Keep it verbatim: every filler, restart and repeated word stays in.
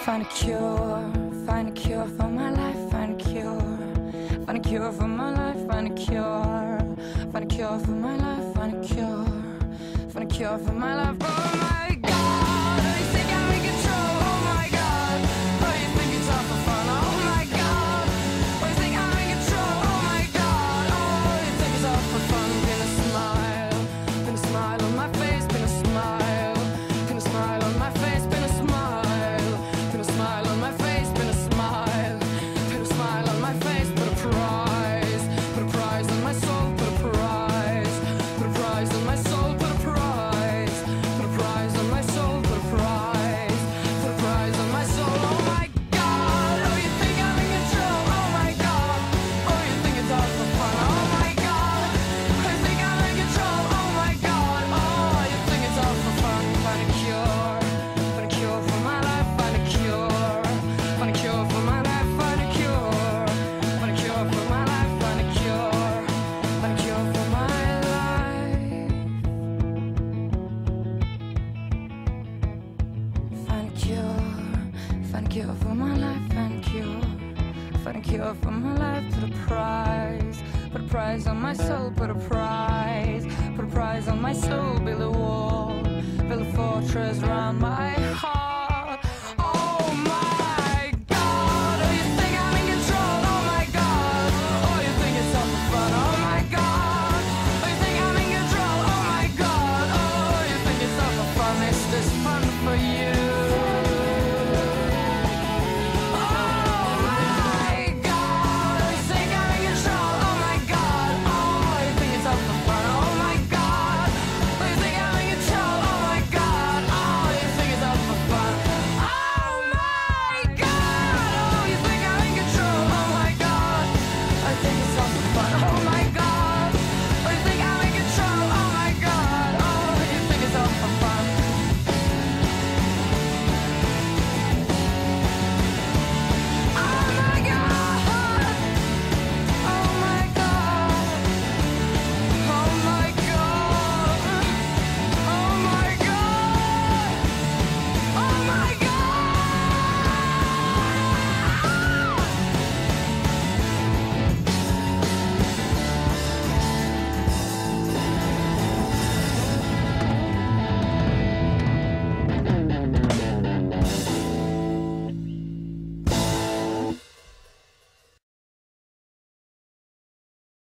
Find a cure, find a cure for my life, find a cure. Find a cure for my life, find a cure. Find a cure for my life, find a cure. Find a cure for my life, oh my God. Oh, you think I'm in control, oh my God. Oh, you think it's all for fun, oh my God. Oh, you think I'm in control, oh my God. Oh, you think it's all for fun. Pin a smile, pin a smile on my face, pin a smile. Pin a smile on my face, pin a smile. Pin a smile on my face, pin a smile. Pin a smile on my face, put a prize. Put a prize on my soul, put a prize. Put a prize on my soul, put a prize. Put a prize on my soul, put a prize. Put a prize on my soul, oh my God. Oh, you think I'm in control, oh my God. Oh, you think it's all for fun, oh my God. Oh, you think I'm in control, oh my God. Oh, you think it's all for fun. Find a cure, find a cure for my life, find a cure. Find a cure for my life, find a cure. Find a cure for my life, find a cure. Find a cure for my life. Find a cure, find a cure for my life, find a cure. Find a cure for my life, put a prize. Put a prize on my soul, put a prize. Put a prize on my soul, build a wall. Build a fortress around my heart.